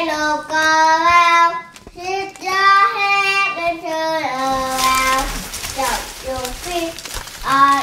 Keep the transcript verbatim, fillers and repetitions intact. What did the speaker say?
lục cờ vào, xin cho hết bên chơi ở vào, chọc dù phi ở